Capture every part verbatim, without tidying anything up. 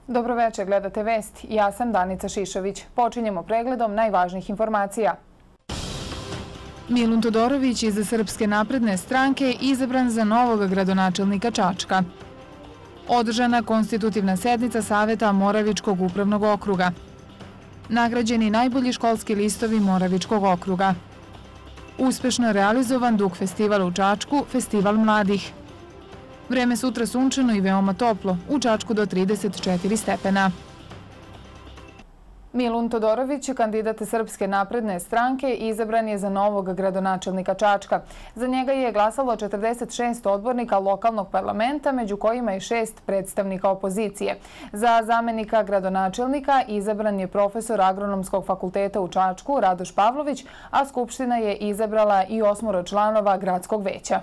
Dobroveče, gledate Vesti. Ja sam Danica Šišović. Počinjemo pregledom najvažnijih informacija. Milun Todorović iz Srpske napredne stranke izabran za novog gradonačelnika Čačka. Održana konstitutivna sednica Saveta Moravičkog upravnog okruga. Nagrađeni najbolji školski listovi Moravičkog okruga. Uspešno realizovan Duk festival u Čačku, festival mladih. Vreme sutra sunčano i veoma toplo, u Čačku do trideset četiri stepena. Milun Todorović, kandidat Srpske napredne stranke, izabran je za novog gradonačelnika Čačka. Za njega je glasalo četrdeset šest odbornika lokalnog parlamenta, među kojima i šest predstavnika opozicije. Za zamenika gradonačelnika izabran je profesor Agronomskog fakulteta u Čačku, Radoš Pavlović, a Skupština je izabrala i osmoro članova gradskog veća.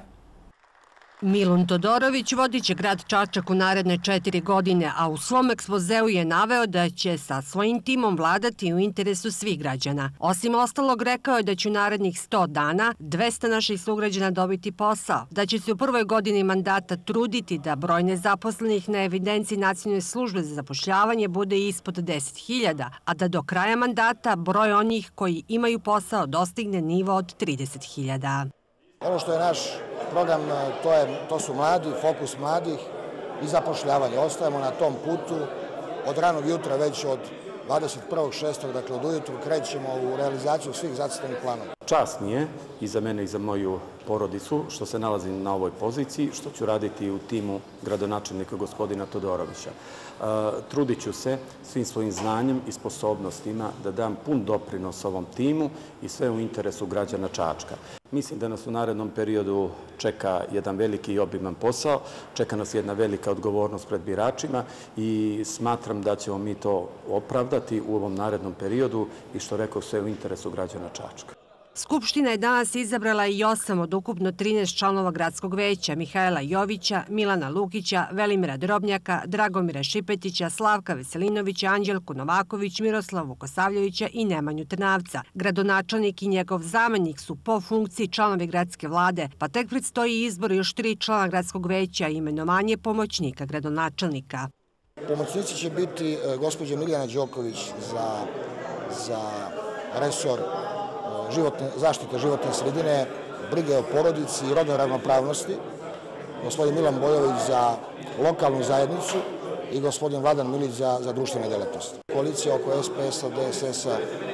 Milun Todorović vodit će grad Čačak u naredne četiri godine, a u svom ekspozeu je naveo da će sa svojim timom vladati u interesu svih građana. Osim ostalog, rekao je da će u narednih sto dana dvesta naših sugrađana dobiti posao, da će se u prvoj godini mandata truditi da broj nezaposlenih na evidenciji Nacionalne službe za zapošljavanje bude ispod deset hiljada, a da do kraja mandata broj onih koji imaju posao dostigne nivo od trideset hiljada. Ono što je naš program, to, je, to su mladi, fokus mladih i zapošljavanje. Ostajemo na tom putu od ranog jutra, već od dvadeset prvog šestog dakle od ujutru, krećemo u realizaciju svih zacrtanih planova. Čast mi je i za mene i za moju porodicu što se nalazim na ovoj poziciji, što ću raditi u timu gradonačelnika gospodina Todorovića. Trudit ću se svim svojim znanjem i sposobnostima da dam pun doprinos ovom timu i sve u interesu građana Čačka. Mislim da nas u narednom periodu čeka jedan veliki i obiman posao, čeka nas jedna velika odgovornost pred biračima i smatram da ćemo mi to opravdati u ovom narednom periodu i što rekao sve u interesu građana Čačka. Skupština je danas izabrala i osam od ukupno trinaest članova gradskog veća: Mihajla Jovića, Milana Lukića, Velimira Drobnjaka, Dragomira Šipetića, Slavka Veselinovića, Anđelku Novaković, Miroslava Vukosavljevića i Nemanju Trnavca. Gradonačelnik i njegov zamenik su po funkciji članovi gradske vlade, pa tek predstoji izbor još tri člana gradskog veća i imenovanje pomoćnika gradonačelnika. Pomoćnici će biti gospođa Miljana Đoković za, za resor Životne, zaštite životne sredine, brige o porodici i rodnoj ravnopravnosti, gospodin Milan Bojović za lokalnu zajednicu i gospodin Vladan Milić za, za društvene delatnosti. Koalicija oko S P S-a, D S S-a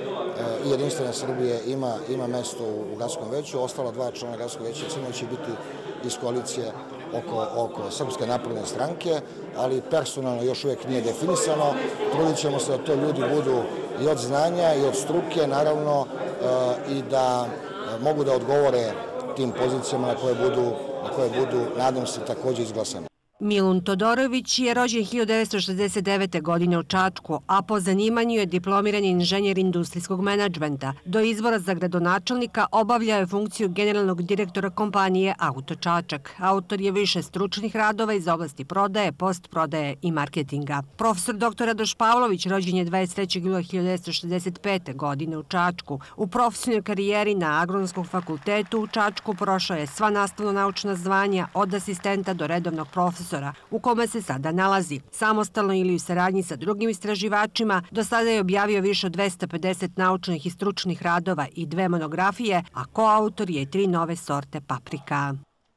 i Jedinstvene Srbije ima, ima mesto u gradskom veću, ostala dva člana gradskog veća sigurno će biti iz koalicije oko, oko Srpske napredne stranke, ali personalno još uvijek nije definisano. Trudit ćemo se da to ljudi budu i od znanja i od struke, naravno, i da mogu da odgovore tim pozicijama na koje budu, na koje budu, nadam se, također izglasane. Milun Todorović je rođen hiljadu devetsto šezdeset devete. godine u Čačku, a po zanimanju je diplomirani inženjer industrijskog menadžmenta. Do izbora za gradonačelnika obavljao je funkciju generalnog direktora kompanije Auto Čačak. Autor je više stručnih radova iz oblasti prodaje, postprodaje i marketinga. Profesor doktor Radoš Pavlović rođen je dvadeset trećeg jula hiljadu devetsto šezdeset pete. godine u Čačku. U profesionalnoj karijeri na Agronomskom fakultetu u Čačku prošao je sva nastavno-naučna zvanja od asistenta do redovnog profesora, u kome se sada nalazi. Samostalno ili u saradnji sa drugim istraživačima, do sada je objavio više od dvesta pedeset naučnih i stručnih radova i dve monografije, a koautor je i tri nove sorte paprika.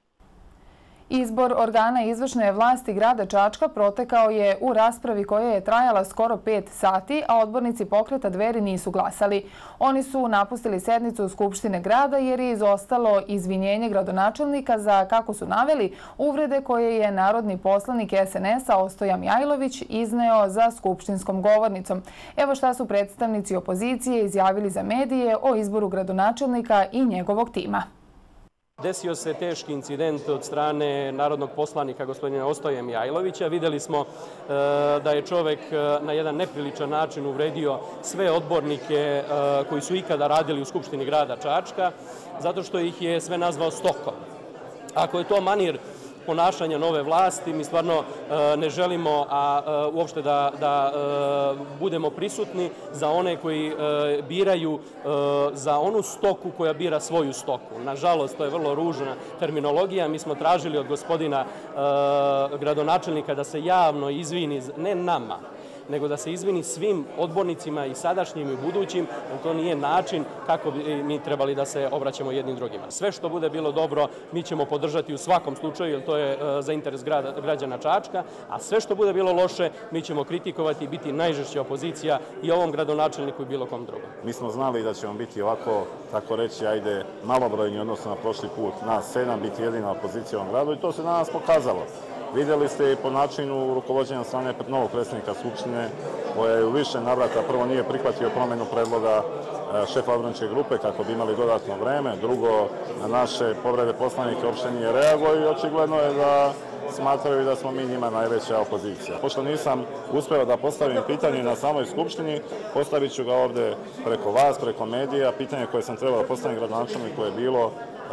Izbor organa izvršne vlasti grada Čačka protekao je u raspravi koja je trajala skoro pet sati, a odbornici pokreta Dveri nisu glasali. Oni su napustili sednicu Skupštine grada jer je izostalo izvinjenje gradonačelnika za, kako su naveli, uvrede koje je narodni poslanik S N S-a Ostoja Mjajlović izneo za skupštinskom govornicom. Evo šta su predstavnici opozicije izjavili za medije o izboru gradonačelnika i njegovog tima. Desio se teški incident od strane narodnog poslanika gospodina Ostoje Mjajlovića. Vidjeli smo da je čovjek na jedan nepriličan način uvredio sve odbornike koji su ikada radili u Skupštini grada Čačka, zato što ih je sve nazvao stokom. Ako je to manir ponašanja nove vlasti. Mi stvarno ne želimo a uopšte da, da budemo prisutni za one koji biraju za onu stoku koja bira svoju stoku. Nažalost, to je vrlo ružna terminologija. Mi smo tražili od gospodina gradonačelnika da se javno izvini, ne nama, nego da se izvini svim odbornicima i sadašnjim i budućim, jer to nije način kako bi mi trebali da se obraćamo jednim drugima. Sve što bude bilo dobro mi ćemo podržati u svakom slučaju, jer to je za interes građana Čačka, a sve što bude bilo loše mi ćemo kritikovati i biti najžešća opozicija i ovom gradonačelniku i bilo kom drugom. Mi smo znali da ćemo biti ovako, tako reći, ajde, malobrojni odnosno na prošli put, nas sedam, biti jedina opozicija u ovom gradu i to se danas pokazalo. Vidjeli ste i po načinu rukovođenja strane novog predsjednika Skupštine, koja je u više navrata prvo nije prihvatio promjenu predloga šefa odborničke grupe kako bi imali dodatno vreme, drugo na naše povrede poslanike uopšte nije reagovao i očigledno je da smatraju da smo mi njima najveća opozicija. Pošto nisam uspeo da postavim pitanje na samoj Skupštini, postavit ću ga ovde preko vas, preko medija. Pitanje koje sam trebao da postavim gradonačelniku je bilo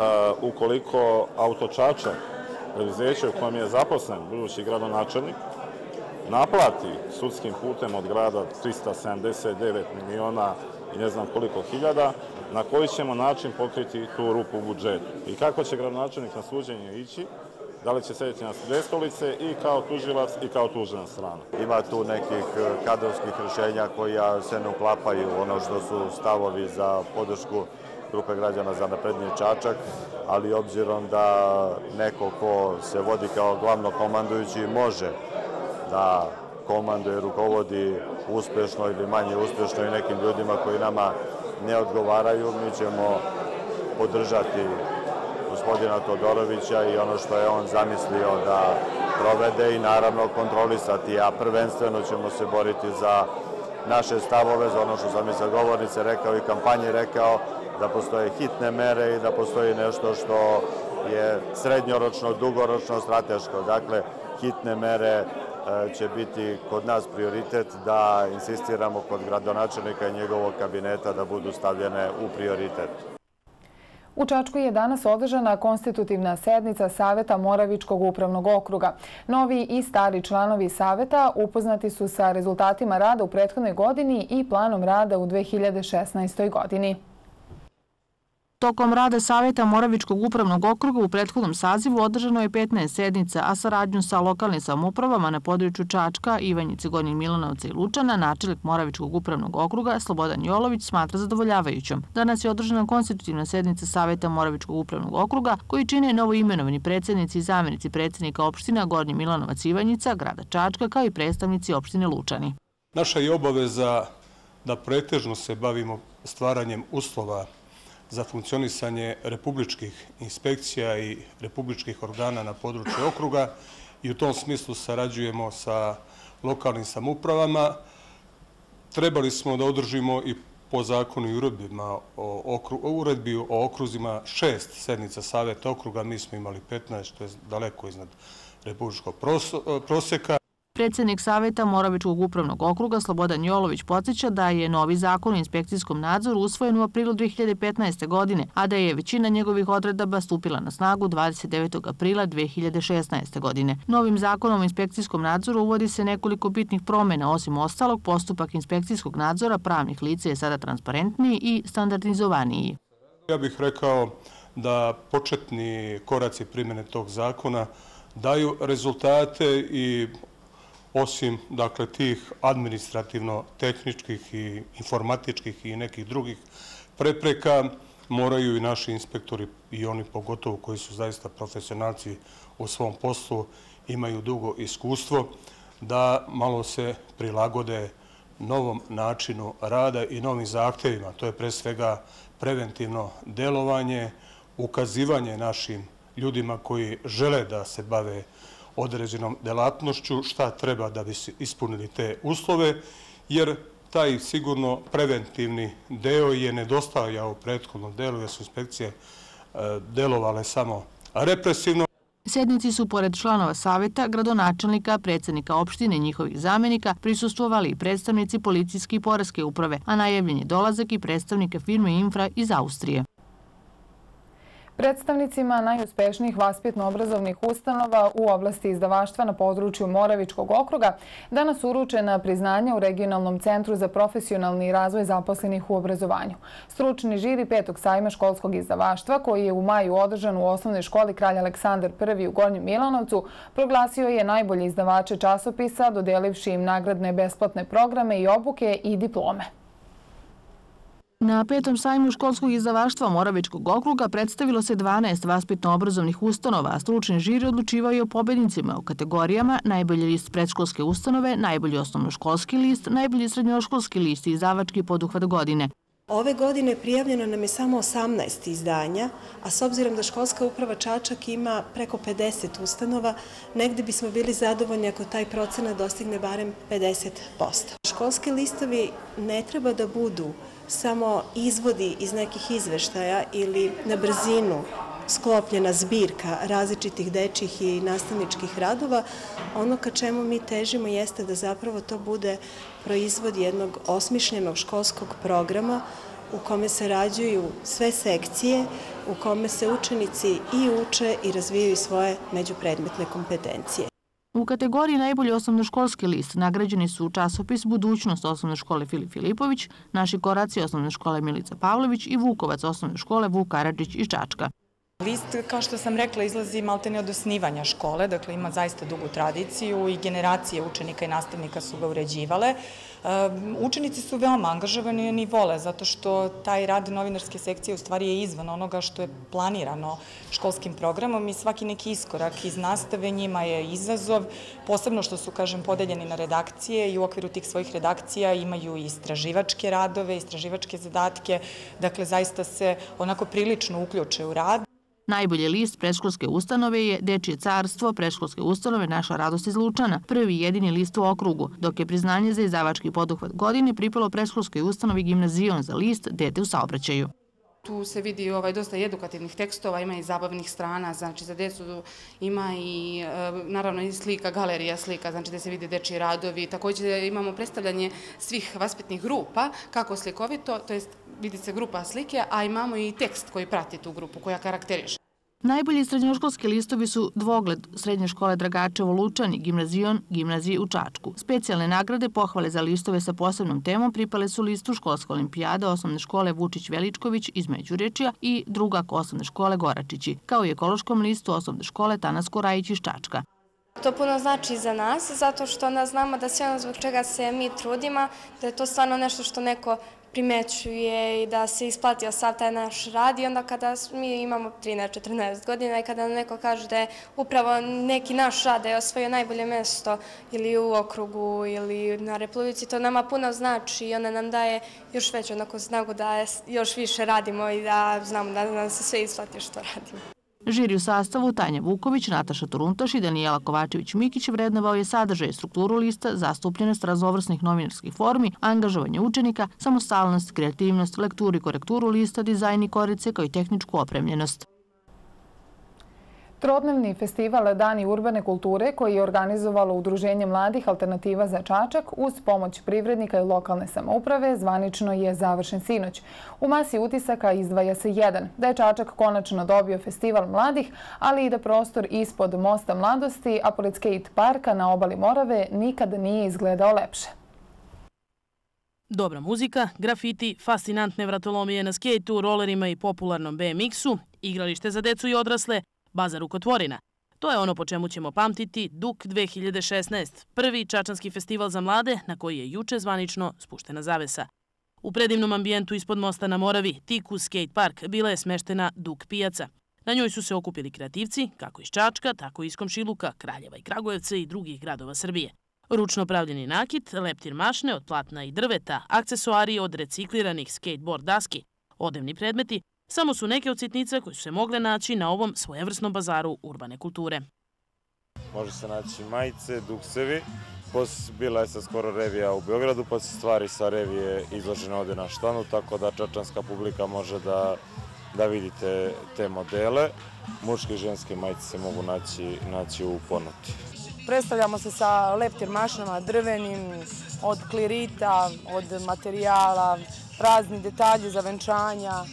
ukoliko Autočačak, preduzeće u kojem je zaposlen budući gradonačelnik, naplati sudskim putem od grada trista sedamdeset devet miliona i ne znam koliko hiljada, na koji ćemo način pokriti tu rupu u budžetu. I kako će gradonačelnik na suđenje ići, da li će sedjeti na dve stolice i kao tužilac i kao tužena strana. Ima tu nekih kadrovskih rješenja koja se ne uklapaju ono što su stavovi za podršku grupe građana za napredniji Čačak, ali obzirom da neko ko se vodi kao glavno komandujući može da komanduje, rukovodi uspešno ili manje uspešno i nekim ljudima koji nama ne odgovaraju, mi ćemo podržati gospodina Todorovića i ono što je on zamislio da provede i naravno kontrolisati, a prvenstveno ćemo se boriti za naše stavove, za ono što sam i sa govornice rekao i kampanji rekao, da postoje hitne mere i da postoji nešto što je srednjoročno, dugoročno, strateško. Dakle, hitne mere će biti kod nas prioritet da insistiramo kod gradonačelnika i njegovog kabineta da budu stavljene u prioritet. U Čačku je danas održana konstitutivna sednica Saveta Moravičkog upravnog okruga. Novi i stari članovi Saveta upoznati su sa rezultatima rada u prethodnoj godini i planom rada u dve hiljade šesnaestoj. godini. Tokom rada Saveta Moravičkog upravnog okruga u prethodnom sazivu održano je petnaest sednica, a saradnju sa lokalnim samoupravama na području Čačka, Ivanjice, Gornjeg Milanovca i Lučana, načelnik Moravičkog upravnog okruga Slobodan Jolović smatra zadovoljavajućom. Danas je održana konstitutivna sednica Saveta Moravičkog upravnog okruga, koji čine novoimenovani predsjednici i zamjenici predsjednika opština Gornji Milanovac i Ivanjica, grada Čačka, kao i predstavnici opštine Lučani. Naša je obaveza da pretežno se bavimo stvaranjem uslova za funkcionisanje republičkih inspekcija i republičkih organa na području okruga i u tom smislu sarađujemo sa lokalnim samoupravama. Trebali smo da održimo i po zakonu i uredbi o okruzima šest sednica Saveta okruga, mi smo imali petnaest, što je daleko iznad republičkog proseka. Predsjednik Saveta Moravičkog upravnog okruga Slobodan Jolović podsjeća da je novi zakon o inspekcijskom nadzoru usvojen u aprilu dve hiljade petnaeste. godine, a da je većina njegovih odredaba stupila na snagu dvadeset devetog aprila dve hiljade šesnaeste. godine. Novim zakonom o inspekcijskom nadzoru uvodi se nekoliko bitnih promjena, osim ostalog postupak inspekcijskog nadzora pravnih lica je sada transparentniji i standardizovaniji. Ja bih rekao da početni koraci primjene tog zakona daju rezultate i osim dakle, tih administrativno-tehničkih i informatičkih i nekih drugih prepreka, moraju i naši inspektori, i oni pogotovo koji su zaista profesionalci u svom poslu, imaju dugo iskustvo, da malo se prilagode novom načinu rada i novim zahtjevima. To je pre svega preventivno delovanje, ukazivanje našim ljudima koji žele da se bave određenom delatnošću, šta treba da bi se ispunili te uslove, jer taj sigurno preventivni deo je nedostajao u prethodnom delu, jer su inspekcije delovale samo represivno. Sednici su, pored članova Saveta, gradonačelnika, predsjednika opštine i njihovih zamjenika, prisustvovali i predstavnici policijske i poreske uprave, a najavljen je dolazak i predstavnika firme Infra iz Austrije. Predstavnicima najuspešnijih vaspitno-obrazovnih ustanova u oblasti izdavaštva na području Moravičkog okruga danas uručena priznanja u Regionalnom centru za profesionalni razvoj zaposlenih u obrazovanju. Stručni žiri petog sajma školskog izdavaštva, koji je u maju održan u osnovnoj školi Kralj Aleksandar prvi u Gornjem Milanovcu, proglasio je najbolje izdavače časopisa, dodelivši im nagradne besplatne programe i obuke i diplome. Na petom sajmu školskog izdavaštva Moravičkog okruga predstavilo se dvanaest vaspitno-obrazovnih ustanova, a stručni žiri odlučivao je o pobednicima u kategorijama najbolji list predškolske ustanove, najbolji osnovnoškolski list, najbolji srednjoškolski list i izdavački poduhvat godine. Ove godine prijavljeno nam je samo osamnaest izdanja, a s obzirom da školska uprava Čačak ima preko pedeset ustanova, negde bismo bili zadovoljni ako taj procenat dostigne barem pedeset posto. Školski listovi ne treba da budu samo izvodi iz nekih izveštaja ili na brzinu sklopljena zbirka različitih dečjih i nastavničkih radova. Ono ka čemu mi težimo jeste da zapravo to bude proizvod jednog osmišljenog školskog programa u kome se rađuju sve sekcije, u kome se učenici i uče i razvijaju svoje međupredmetne kompetencije. U kategoriji najbolji osnovnoškolski list nagrađeni su časopis Budućnost osnovne škole Filip Filipović, Naši koraci osnovne škole Milica Pavlović i Vukovac osnovne škole Vuk Karadžić iz Čačka. List, kao što sam rekla, izlazi maltene od osnivanja škole, dakle ima zaista dugu tradiciju i generacije učenika i nastavnika su ga uređivale. Učenici su veoma angažovani i vole, zato što taj rad novinarske sekcije u stvari je izvan onoga što je planirano školskim programom i svaki neki iskorak iz nastave njima je izazov, posebno što su, kažem, podeljeni na redakcije i u okviru tih svojih redakcija imaju i istraživačke radove, istraživačke zadatke, dakle zaista se onako prilično uključe u rad. Najbolji list predškolske ustanove je Dečije carstvo predškolske ustanove Naša radost iz Lučana, prvi i jedini list u okrugu, dok je priznanje za izdavački poduhvat godine pripalo predškolskoj ustanovi Gimnazion za list Dete u saobraćaju. Tu se vidi ovaj, dosta i edukativnih tekstova, ima i zabavnih strana, znači za decu ima i naravno i slika, galerija slika, znači gde se vide dečji radovi. Također imamo predstavljanje svih vaspitnih grupa, kako slikovito, to jest vidi se grupa slike, a imamo i tekst koji prati tu grupu, koja karakteriše. Najbolji srednjoškolski listovi su Dvogled srednje škole Dragačevo Lučan i Gimnazion gimnazije u Čačku. Specijalne nagrade, pohvale za listove sa posebnom temom pripale su listu Školska olimpijada osnovne škole Vučić Veličković iz Međurečija i Drugak osnovne škole Goračići, kao i ekološkom listu osnovne škole Tanasko Rajić iz Čačka. To puno znači za nas, zato što onda znamo da sve ono zbog čega se mi trudimo, da je to stvarno nešto što neko primećuje i da se isplatio sav taj naš rad i onda kada mi imamo trinaest četrnaest godina i kada nam neko kaže da je upravo neki naš rad da je osvojio najbolje mesto ili u okrugu ili na Republici, to nama puno znači i onda nam daje još veću onako snagu da još više radimo i da znamo da nam se sve isplati što radimo. Žiri u sastavu Tanja Vuković, Nataša Turuntaš i Danijela Kovačević-Mikić vrednovao je sadržaj i strukturu lista, zastupljenost raznovrsnih novinarskih formi, angažovanje učenika, samostalnost, kreativnost, lekturu i korekturu lista, dizajn i korice kao i tehničku opremljenost. Trodnevni festival Dani urbane kulture, koji je organizovalo Udruženje mladih Alternativa za Čačak uz pomoć privrednika i lokalne samouprave, zvanično je završen sinoć. U masi utisaka izdvaja se jedan, da je Čačak konačno dobio festival mladih, ali i da prostor ispod Mosta mladosti, a pored skate parka na obali Morave, nikad nije izgledao lepše. Dobra muzika, grafiti, fascinantne vratolomije na skejtu, rolerima i popularnom be em iksu, igralište za decu i odrasle, baza rukotvorina. To je ono po čemu ćemo pamtiti D U K dve hiljade šesnaest, prvi čačanski festival za mlade na koji je juče zvanično spuštena zavesa. U predivnom ambijentu ispod mosta na Moravi, tik uz skate park, bila je smeštena D U K pijaca. Na njoj su se okupili kreativci, kako iz Čačka, tako i iz Komšiluka, Kraljeva i Kragujevca i drugih gradova Srbije. Ručno pravljeni nakit, leptir mašne od platna i drveta, akcesoari od recikliranih skateboard daski, odevni predmeti, samo su neke od sitnica koje su se mogle naći na ovom svojevrsnom bazaru urbane kulture. Može se naći majice, duksevi, bila je sa skoro revija u Beogradu, pa se stvari sa revije izložene ovde na štanu, tako da čačanska publika može da, da vidite te modele. Muške i ženske majice se mogu naći, naći u ponudi. Predstavljamo se sa leptir mašinama drvenim, od klirita, od materijala, razni detalji za venčanja.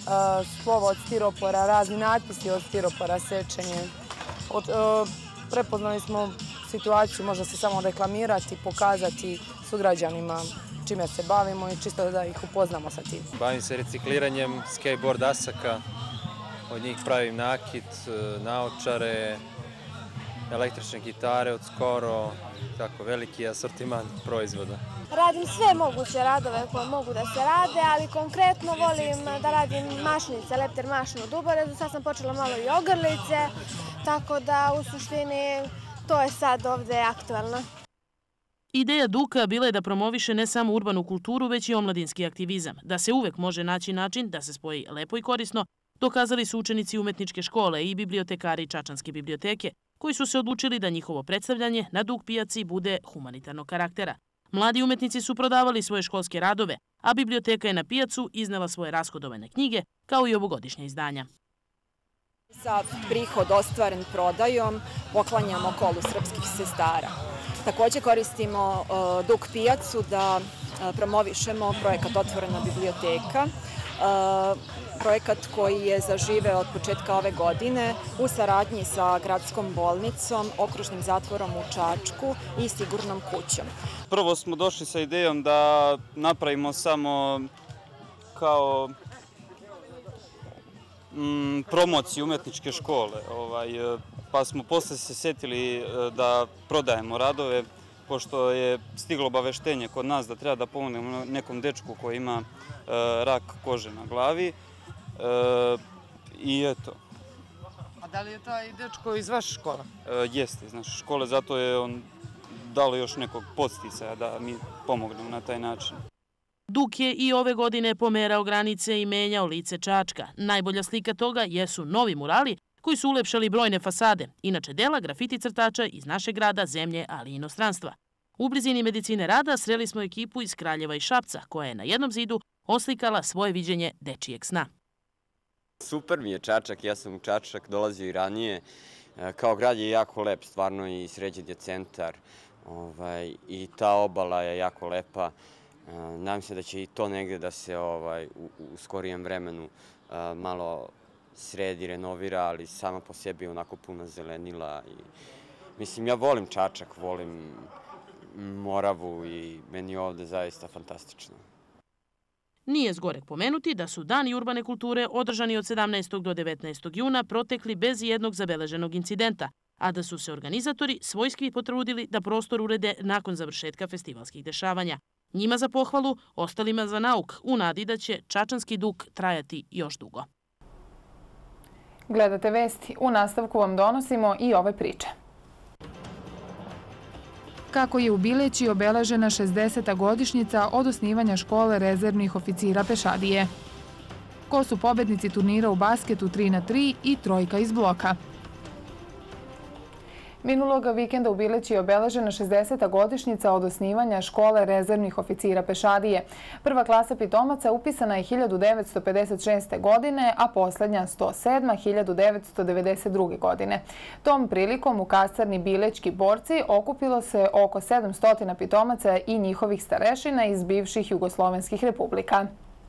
slovo od stiropora, razni natpisi od stiropora, sečenje. Prepoznali smo situaciju, možda se samo reklamirati, pokazati sugrađanima čime se bavimo i čisto da ih upoznamo sa tim. Bavim se recikliranjem skateboard dasaka, od njih pravim nakit, naočare, električne gitare od skoro, tako veliki asortiman proizvoda. Radim sve moguće radove koje mogu da se rade, ali konkretno volim da radim mašnice, lepter mašnu od uborezu. Sad sam počela malo i ogrlice, tako da u suštini to je sad ovde aktualno. Ideja Duka bila je da promoviše ne samo urbanu kulturu, već i omladinski aktivizam. Da se uvek može naći način da se spoji lepo i korisno, dokazali su učenici umetničke škole i bibliotekari Čačanske biblioteke, koji su se odlučili da njihovo predstavljanje na Duk pijaci bude humanitarnog karaktera. Mladi umetnici su prodavali svoje školske radove, a biblioteka je na pijacu iznela svoje rashodovane knjige, kao i ovogodišnja izdanja. Za prihod ostvaren prodajom poklanjamo kolu srpskih sestara. Takođe koristimo Duk pijacu da promovišemo projekat Otvorena biblioteka, projekat koji je zaživeo od početka ove godine u saradnji sa gradskom bolnicom, okružnim zatvorom u Čačku i Sigurnom kućom. Prvo smo došli sa idejom da napravimo samo kao mm, promociju umetničke škole, ovaj, pa smo posle se setili da prodajemo radove, pošto je stiglo obaveštenje kod nas da treba da pomognemo nekom dečku koji ima e, rak kože na glavi. E, I eto. A da li je taj dečko iz vaše škole? E, jeste iz naše škole, zato je on dalo još nekog podsticaja da mi pomognemo na taj način. Duk je i ove godine pomerao granice i menjao lice Čačka. Najbolja slika toga jesu novi murali koji su ulepšali brojne fasade, inače dela grafiti crtača iz našeg grada, zemlje, ali i inostranstva. U blizini Medicine rada sreli smo ekipu iz Kraljeva i Šapca, koja je na jednom zidu oslikala svoje viđenje dečijeg sna. Super mi je Čačak, ja sam u Čačak dolazio i ranije. Kao grad je jako lep, stvarno i sređen je centar. Ovaj, I ta obala je jako lepa. Nadam se da će i to negde da se ovaj, u, u skorijem vremenu malo sredi, renovira, ali sama po sebi onako puna zelenila. I, mislim, ja volim Čačak, volim Moravu i meni je ovde zaista fantastično. Nije zgorek pomenuti da su Dani urbane kulture održani od sedamnaestog do devetnaestog juna protekli bez jednog zabeleženog incidenta, a da su se organizatori svojski potrudili da prostor urede nakon završetka festivalskih dešavanja. Njima za pohvalu, ostalima za nauk, u nadi da će Čačanski Duk trajati još dugo. Gledate vesti. U nastavku vam donosimo i ove priče. Kako je u Bileći obeležena šezdeseta godišnjica od osnivanja škole rezervnih oficira pešadije. Ko su pobednici turnira u basketu tri na tri i trojka iz bloka. Minulog vikenda u Bileći je obeležena šezdeseta godišnjica od osnivanja škole rezervnih oficira pešadije. Prva klasa pitomaca upisana je hiljadu devetsto pedeset šeste. godine, a poslednja sto sedma hiljadu devetsto devedeset druge. godine. Tom prilikom u kasarni Bilećki borci okupilo se oko sedamsto pitomaca i njihovih starešina iz bivših jugoslovenskih republika.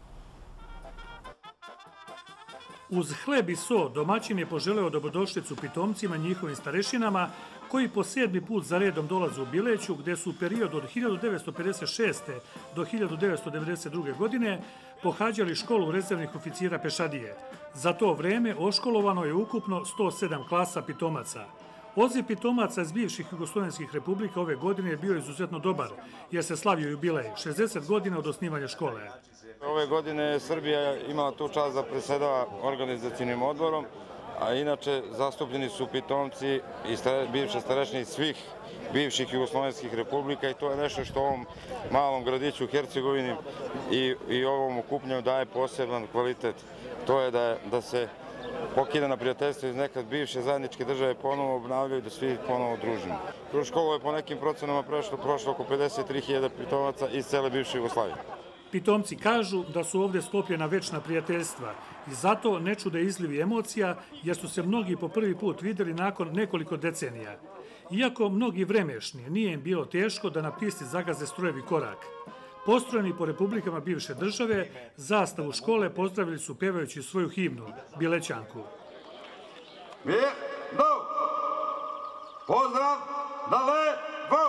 Uz hleb i so domaćin je poželeo dobrodošlicu pitomcima i njihovim starešinama koji po sedmi put za redom dolaze u Bileću, gde su u periodu od hiljadu devetsto pedeset šeste. do hiljadu devetsto devedeset druge. godine pohađali školu rezervnih oficira pešadije. Za to vreme oškolovano je ukupno sto sedam klasa pitomaca. Odziv pitomaca iz bivših jugoslovenskih republika ove godine je bio izuzetno dobar, jer se slavio jubilej šezdeset godina od osnivanja škole. Ove godine Srbija imala tu čast da presedava organizacijnim odborom, a inače zastupljeni su pitomci i bivše starešine iz svih bivših jugoslovenskih republika i to je nešto što ovom malom gradiću u Hercegovini i, i ovom okupljanju daje poseban kvalitet. To je da, da se pokidana prijateljstva iz nekad bivše zajedničke države ponovo obnavljaju, da svi ponovo družimo. Kroz školu je po nekim procenama prešlo, prošlo oko pedeset tri hiljade pitomaca iz cele bivše Jugoslavije. Pitomci kažu da su ovde sklopljena večna prijateljstva i zato ne čude izlivi emocija, jer su se mnogi po prvi put videli nakon nekoliko decenija. Iako mnogi vremešni, nije im bilo teško da na pisti zagaze strojevi korak. postrojeni po republikama bivše države, zastavu škole pozdravili su pevajući svoju himnu, Bilećanku. Mir, do! Pozdrav, na levo!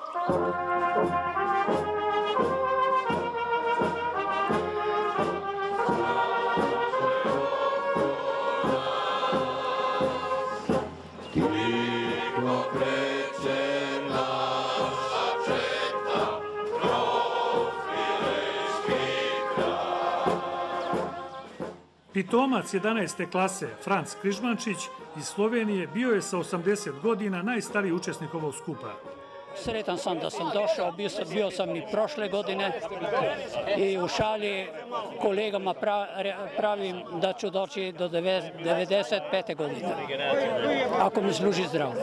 Pitomac jedanaeste klase Franc Križmančić iz Slovenije bio je sa osamdeset godina najstariji učesnik ovog skupa. Sretan sam da sam došao, bio sam, bio sam i prošle godine i u šali kolegama pravim da ću doći do devedeset pete godine, ako mi služi zdravlje.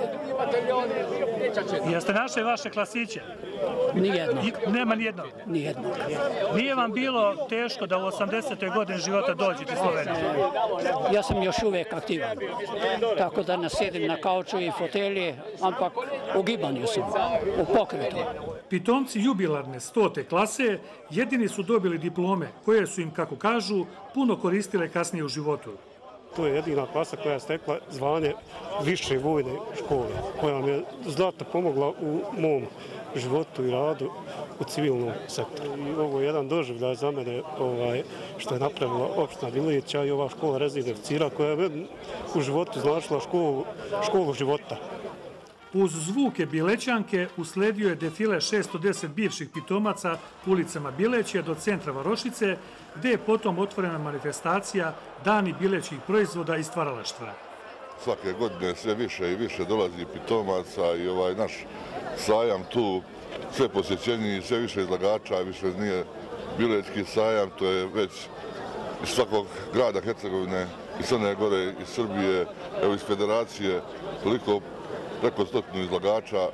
Jeste našli vaše klasiće? Nijedno. Nema nijednog? Nijedno. Nije vam bilo teško da u osamdesetoj godini života dođete u Sloveniju? Ja sam još uvijek aktivan, tako da ne sedim na kauču i fotelji, ampak u gibanju sam. U pokretu. Pitomci jubilarne stote klase jedini su dobili diplome koje su im, kako kažu, puno koristile kasnije u životu. To je jedina klasa koja je stekla zvanje više vojne škole, koja mi je znatno pomogla u mom životu i radu u civilnom sektoru. I ovo je jedan doživljaj za mene ovaj, što je napravila opština Bileća i ova škola rezidnih oficira koja je u životu značila školu, školu života. Uz zvuke Bilećanke usledio je defile šesto deset bivših pitomaca ulicama Bileće do centra Varošice, gde je potom otvorena manifestacija Dani bilećih proizvoda i stvaralaštva. Svake godine sve više i više dolazi pitomaca i ovaj naš sajam tu sve posjećeniji, sve više izlagača, više nije bilećki sajam, to je već iz svakog grada Hercegovine, iz Crne Gore, iz Srbije, evo iz Federacije, toliko preko stotinu izlagača.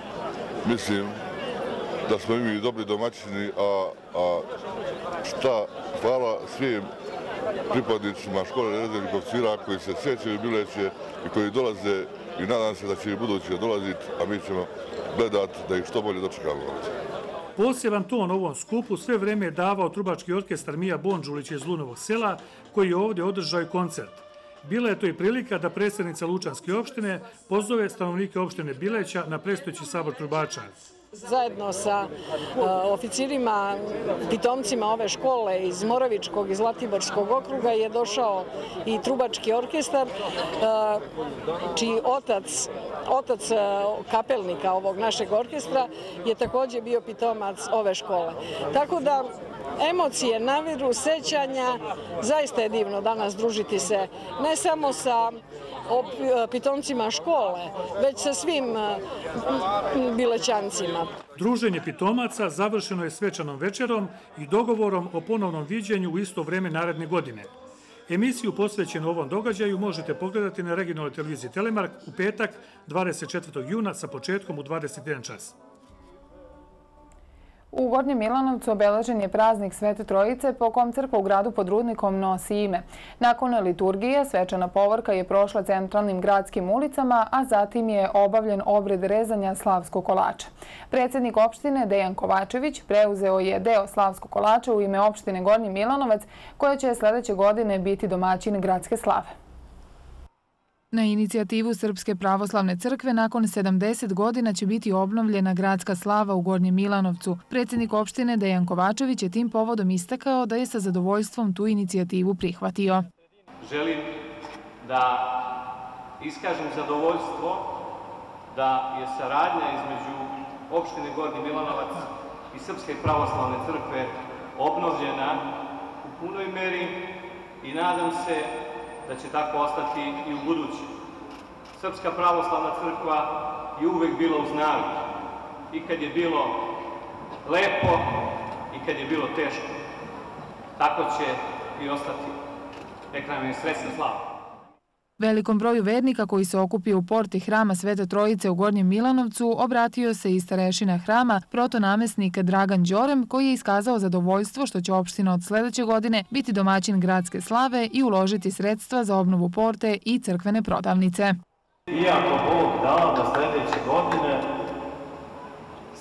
Mislim da smo mi dobri domaćini, a, a šta, hvala svim pripadnicima škole rezervnih oficira koji se sjećaju Bileće i koji dolaze i nadam se da će i budući dolaziti, a mi ćemo gledati da ih što bolje dočekamo. Poseban ton ovom skupu sve vreme je davao trubački orkestar Mija Bondžulić iz Lunovog sela, koji je ovdje održao i koncert. Bila je to i prilika da predsjednica Lučanske opštine pozove stanovnike opštine Bileća na predstojeći sabor trubača. Zajedno sa uh, oficirima, pitomcima ove škole iz Moravičkog i Zlatiborskog okruga je došao i trubački orkestar, uh, čiji otac, otac uh, kapelnika ovog našeg orkestra je također bio pitomac ove škole. Tako da emocije, naviru, sećanja, zaista je divno danas družiti se ne samo sa pitomcima škole, već sa svim Bilećancima. Druženje pitomaca završeno je svečanom večerom i dogovorom o ponovnom viđenju u isto vreme naredne godine. Emisiju posvećenu ovom događaju možete pogledati na regionalnoj televiziji Telemark u petak dvadeset četvrtog juna sa početkom u dvadeset jedan čas. U Gornjem Milanovcu obeležen je praznik Svete Trojice po kom crkva u gradu pod Rudnikom nosi ime. Nakon liturgije svečana povorka je prošla centralnim gradskim ulicama, a zatim je obavljen obred rezanja slavskog kolača. Predsjednik opštine Dejan Kovačević preuzeo je deo slavskog kolača u ime opštine Gornji Milanovac, koja će sljedeće godine biti domaćin gradske slave. Na inicijativu Srpske pravoslavne crkve nakon sedamdeset godina će biti obnovljena gradska slava u Gornjem Milanovcu. Predsjednik opštine Dejan Kovačević je tim povodom istakao da je sa zadovoljstvom tu inicijativu prihvatio. Želim da iskažem zadovoljstvo da je saradnja između opštine Gornji Milanovac i Srpske pravoslavne crkve obnovljena u punoj meri i nadam se da će tako ostati i u budući. Srpska pravoslavna crkva je uvek bila uz narod. I kad je bilo lepo, i kad je bilo teško. Tako će i ostati. Neka nam je srećna slava. Velikom broju vernika koji se okupio u porti hrama Svete Trojice u Gornjem Milanovcu obratio se i starešina hrama, protonamestnik Dragan Đorem, koji je iskazao zadovoljstvo što će opština od sljedeće godine biti domaćin gradske slave i uložiti sredstva za obnovu porte i crkvene prodavnice. Iako Bog dao da sljedeće godine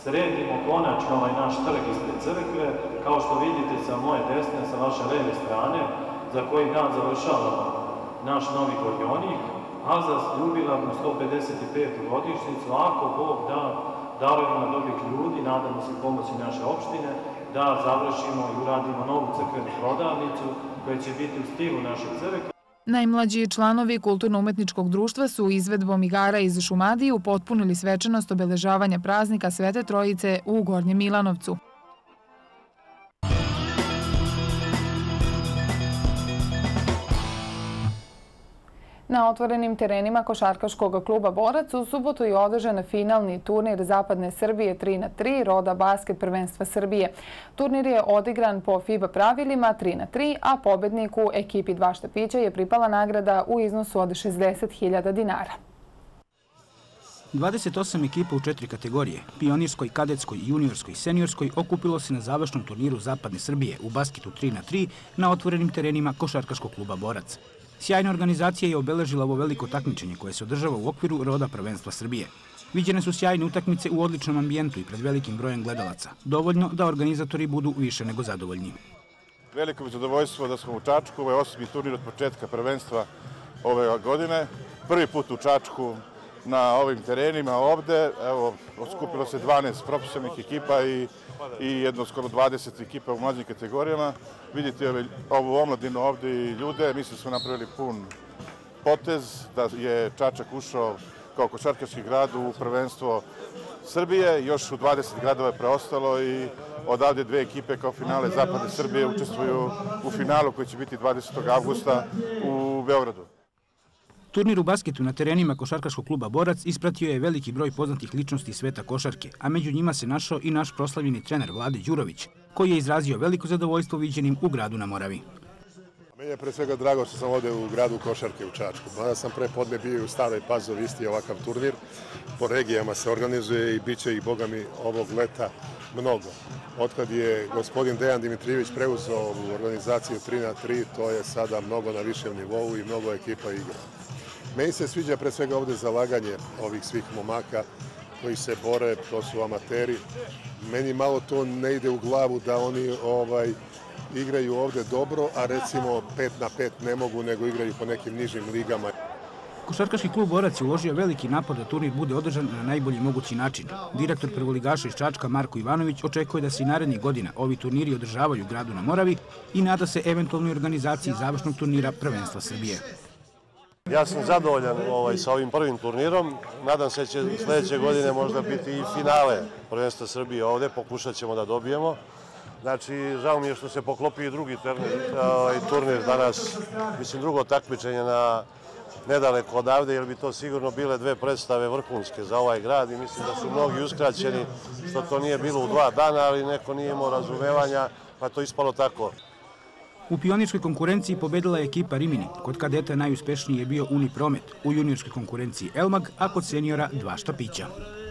sredimo konačno ovaj naš trg ispred crkve. Kao što vidite sa moje desne, sa vaše leve strane, za koji dan završavamo naš novi godionik, a za jubilarnu sto pedeset petu godišnjicu, ako Bog da, darovima dobrih ljudi, nadamo se pomoći naše opštine, da završimo i uradimo novu crkvenu prodavnicu koja će biti u stilu naše crkve. Najmlađi članovi Kulturno-umetničkog društva su izvedbom igara iz Šumadije upotpunili svečanost obeležavanja praznika Svete Trojice u Gornjem Milanovcu. Na otvorenim terenima košarkaškog kluba Borac u subotu je održan finalni turnir Zapadne Srbije tri na tri roda basket prvenstva Srbije. Turnir je odigran po FIBA pravilima tri na tri, a pobedniku ekipi Dva štapića je pripala nagrada u iznosu od šezdeset hiljada dinara. dvadeset osam ekipa u četiri kategorije, pionirskoj, kadetskoj, juniorskoj i seniorskoj, okupilo se na završnom turniru Zapadne Srbije u basketu tri na tri na otvorenim terenima košarkaškog kluba Borac. Sjajna organizacija je obeležila ovo veliko takmičenje koje se održava u okviru roda prvenstva Srbije. Viđene su sjajne utakmice u odličnom ambijentu i pred velikim brojem gledalaca. Dovoljno da organizatori budu više nego zadovoljni. Veliko mi zadovoljstvo da smo u Čačku, ovo je osmi turnir od početka prvenstva ove godine. Prvi put u Čačku na ovim terenima ovde. Evo, skupilo se dvanaest profesionalnih ekipa i, i jedno skoro dvadeset ekipa u mlađim kategorijama. Vidite ovu omladinu ovde i ljude. Mislim da smo napravili pun potez, da je Čačak ušao kao košarkaški grad u prvenstvo Srbije. Još u dvadeset gradova je preostalo i odavde dve ekipe kao finale Zapadne Srbije učestvuju u finalu koji će biti dvadesetog avgusta u Beogradu. Turnir u basketu na terenima košarkaškog kluba Borac ispratio je veliki broj poznatih ličnosti sveta košarke, a među njima se našao i naš proslavljeni trener Vlade Đurović, koji je izrazio veliko zadovoljstvo viđenim u gradu na Moravi. Meni je pre svega drago što sam ovde u gradu košarke u Čačku. Mada sam pre podne bio u Staroj Pazovi isti ovakav turnir. Po regijama se organizuje i bit će ih, boga mi, ovog leta mnogo. Otkad je gospodin Dejan Dimitrijević preuzeo ovu organizaciju tri na tri, to je sada mnogo na višem nivou i mnogo ekipa igra. Meni se sviđa pre svega ovde zalaganje ovih svih momaka koji se bore, to su amateri. Meni malo to ne ide u glavu da oni ovaj, igraju ovde dobro, a recimo pet na pet ne mogu, nego igraju po nekim nižim ligama. Košarkaški klub Borac je uložio veliki napor da turnir bude održan na najbolji mogući način. Direktor prvoligaša iz Čačka Marko Ivanović očekuje da se i narednih godina ovi turniri održavaju u gradu na Moravi i nada se eventualnoj organizaciji završnog turnira prvenstva Srbije. Ja sam zadovoljan ovaj, sa ovim prvim turnirom. Nadam se da će sledeće godine možda biti i finale prvenstva Srbije ovde. Pokušat ćemo da dobijemo. Znači, žao mi je što se poklopi i drugi ovaj, turnir danas. Mislim, drugo takmičenje na nedaleko odavde, jer bi to sigurno bile dve predstave vrhunske za ovaj grad i mislim da su mnogi uskraćeni što to nije bilo u dva dana, ali neko nije imao razumevanja, pa to ispalo tako. U pionirskoj konkurenciji pobedila je ekipa Rimini, kod kadeta najuspešniji je bio Unipromet, u juniorskoj konkurenciji Elmag, a kod seniora Dva štapića.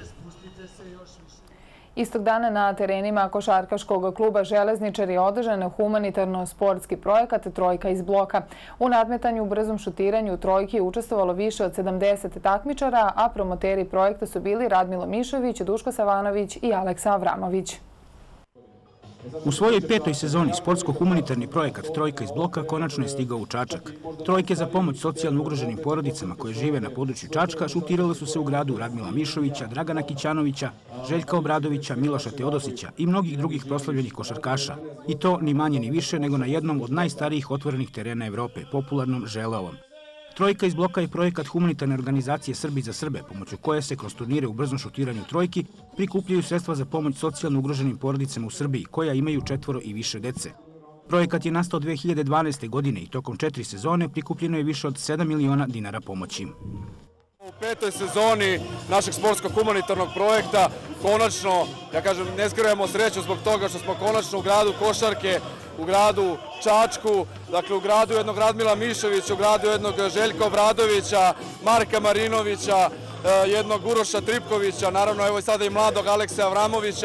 Istog dana na terenima košarkaškog kluba Železničar je održan humanitarno-sportski projekat Trojka iz bloka. U nadmetanju u brzom šutiranju trojki je učestvovalo više od sedamdeset takmičara, a promoteri projekta su bili Radmilo Mišović, Duško Savanović i Aleksa Avramović. U svojoj petoj sezoni sportsko-humanitarni projekat Trojka iz bloka konačno je stigao u Čačak. Trojke za pomoć socijalno ugroženim porodicama koje žive na području Čačka šutirale su se u gradu Radmila Mišovića, Dragana Kićanovića, Željka Obradovića, Miloša Teodosića i mnogih drugih proslavljenih košarkaša. I to ni manje ni više nego na jednom od najstarijih otvorenih terena Evrope, popularnom Želeovom. Trojka iz bloka je projekat humanitarne organizacije Srbi za Srbe, pomoću koje se kroz turnire u brzom šutiranju trojki prikupljaju sredstva za pomoć socijalno ugroženim porodicama u Srbiji, koja imaju četvoro i više dece. Projekat je nastao dve hiljade dvanaeste. godine i tokom četiri sezone prikupljeno je više od sedam miliona dinara pomoći. U petoj sezoni našeg sportsko-humanitarnog projekta konačno, ja kažem, ne skrivamo sreću zbog toga što smo konačno u gradu košarke, u gradu Čačku, dakle u gradu jednog Radmila Mišovića, u gradu jednog Željka Obradovića, Marka Marinovića, jednog Uroša Tripkovića, naravno evo i sada i mladog Aleksa Avramovića.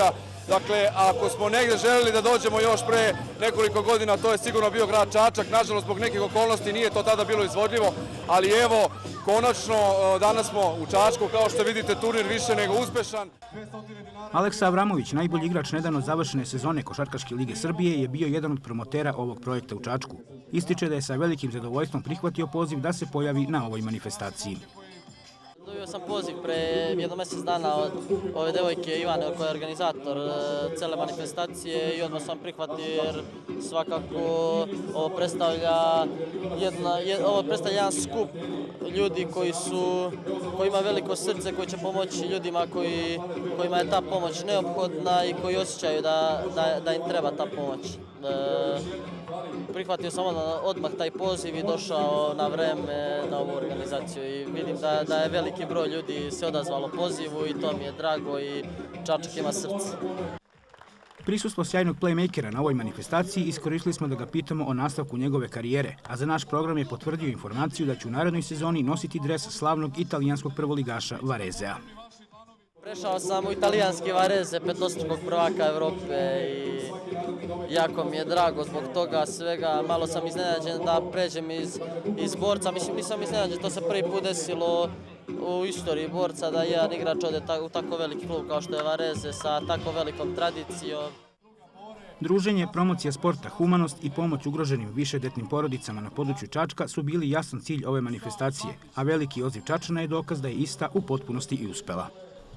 Dakle, ako smo negde želeli da dođemo još pre nekoliko godina, to je sigurno bio grad Čačak. Nažalost, zbog nekih okolnosti nije to tada bilo izvodljivo, ali evo, konačno danas smo u Čačku, kao što vidite, turnir više nego uspešan. Aleksa Avramović, najbolji igrač nedavno završene sezone Košarkaške lige Srbije, je bio jedan od promotera ovog projekta u Čačku. Ističe da je sa velikim zadovoljstvom prihvatio poziv da se pojavi na ovoj manifestaciji. Dobio sam poziv pre jedno mesec dana od ove devojke Ivane, koja je organizator cele manifestacije, i odmah sam prihvatio jer svakako ovo predstavlja, jedna, ovo predstavlja jedan skup ljudi koji su, koji ima veliko srce, koji će pomoći ljudima koji, kojima je ta pomoć neophodna i koji osjećaju da, da, da im treba ta pomoć. E, prihvatio sam odmah taj poziv i došao na vreme na ovu organizaciju i vidim da, da je veliki broj ljudi se odazvalo pozivu i to mi je drago i Čačak ima srce. Prisustvo sjajnog playmakera na ovoj manifestaciji iskoristili smo da ga pitamo o nastavku njegove karijere, a za naš program je potvrdio informaciju da će u narednoj sezoni nositi dres slavnog italijanskog prvoligaša Varezea. Prešao sam u italijanski Vareze, petostrukog prvaka Evrope, i jako mi je drago zbog toga svega. Malo sam iznenađen da pređem iz, iz borca, mislim nisam iznenađen, to se prvi put desilo u istoriji borca da jedan igrač ode u tako veliki klub kao što je Vareze sa tako velikom tradicijom. Druženje, promocija sporta, humanost i pomoć ugroženim višedetnim porodicama na području Čačka su bili jasan cilj ove manifestacije, a veliki odziv Čačana je dokaz da je ista u potpunosti i uspela.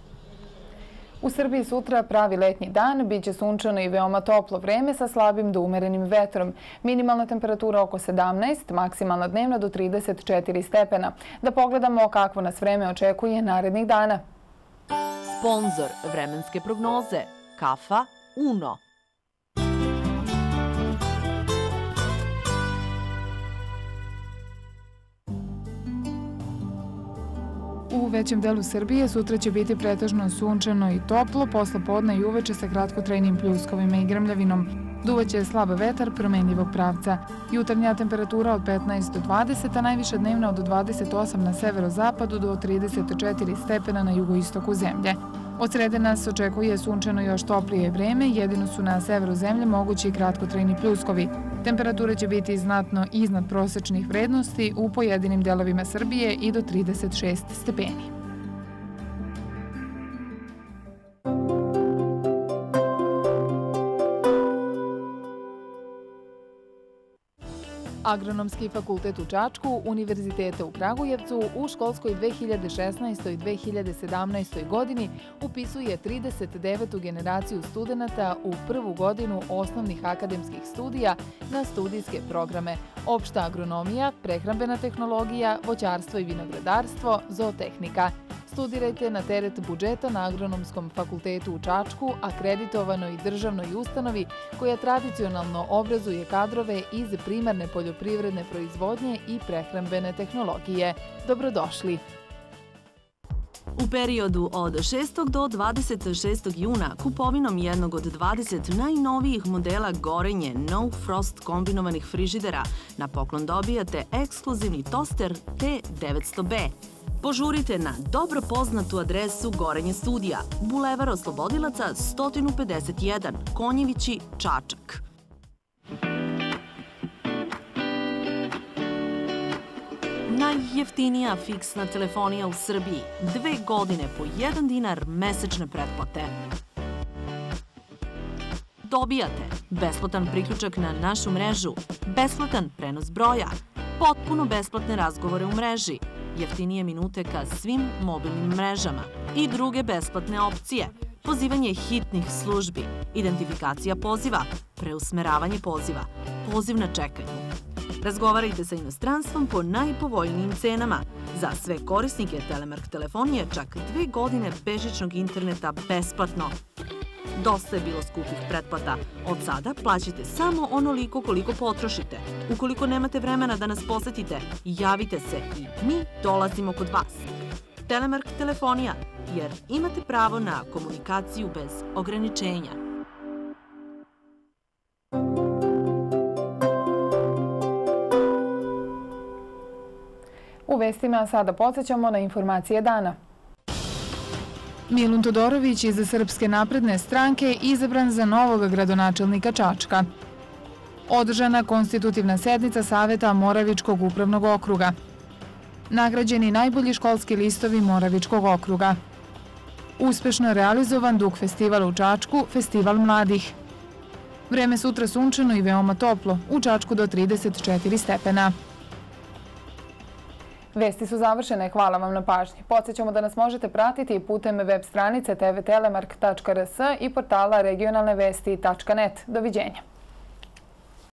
U Srbiji sutra pravi letnji dan, bit će sunčano i veoma toplo vreme sa slabim do umerenim vetrom. Minimalna temperatura oko sedamnaest, maksimalna dnevna do trideset četiri stepena. Da pogledamo kakvo nas vreme očekuje narednih dana. Sponzor vremenske prognoze Kafa Uno. U većem delu Srbije sutra će biti pretežno sunčano i toplo, posle podne i uveče sa kratkotrajnim pljuskovima i grmljavinom. Duvaće slab vetar promenljivog pravca. Jutarnja temperatura od petnaest do dvadeset, a najviša dnevna od dvadeset osam na severozapadu do trideset četiri stepena na jugoistoku zemlje. Od srede nas očekuje sunčano još toplije vreme, jedino su na severu zemlje mogući i kratkotrajni pljuskovi. Temperatura će biti znatno iznad prosečnih vrednosti u pojedinim delovima Srbije i do trideset šest stepeni. Agronomski fakultet u Čačku, Univerziteta u Kragujevcu u školskoj dve hiljade šesnaestoj dve hiljade sedamnaestoj godini upisuje trideset devetu generaciju studenata u prvu godinu osnovnih akademskih studija na studijske programe opšta agronomija, prehrambena tehnologija, voćarstvo i vinogradarstvo, zootehnika. Studirajte na teret budžeta na Agronomskom fakultetu u Čačku, akreditovanoj državnoj ustanovi koja tradicionalno obrazuje kadrove iz primarne poljoprivredne proizvodnje i prehrambene tehnologije. Dobrodošli! U periodu od šestog do dvadeset šestog juna kupovinom jednog od dvadeset najnovijih modela Gorenje No Frost kombinovanih frižidera na poklon dobijate ekskluzivni toster T devetsto B. Požurite na dobro poznatu adresu Gorenje studija, Bulevar Oslobodilaca sto pedeset jedan, Konjevići, Čačak. Najjeftinija fiksna telefonija u Srbiji, dve godine po jedan dinar mesečne pretplate. Dobijate besplatan priključak na našu mrežu, besplatan prenos broja, potpuno besplatne razgovore u mreži, jeftinije minute ka svim mobilnim mrežama i druge besplatne opcije, pozivanje hitnih službi, identifikacija poziva, preusmeravanje poziva, poziv na čekanju. Razgovarajte sa inostranstvom po najpovoljnijim cenama. Za sve korisnike Telemark telefonije čak dve godine bežičnog interneta besplatno. Dosta je bilo skupih pretplata. Od sada plaćate samo onoliko koliko potrošite. Ukoliko nemate vremena da nas posetite, javite se i mi dolazimo kod vas. Telemark telefonija, jer imate pravo na komunikaciju bez ograničenja. U vestima sada podsjećamo na informacije dana. Milun Todorović iz Srpske napredne stranke izabran za novog gradonačelnika Čačka. Održana konstitutivna sednica Saveta Moravičkog upravnog okruga. Nagrađeni najbolji školski listovi Moravičkog okruga. Uspešno realizovan Duk festival u Čačku, festival mladih. Vreme sutra sunčano i veoma toplo, u Čačku do trideset četiri stepena. Vesti su završene, hvala vam na pažnji. Podsjećamo da nas možete pratiti i putem web stranice t v telemark tačka r s i portala regionalne vesti tačka net. Doviđenja.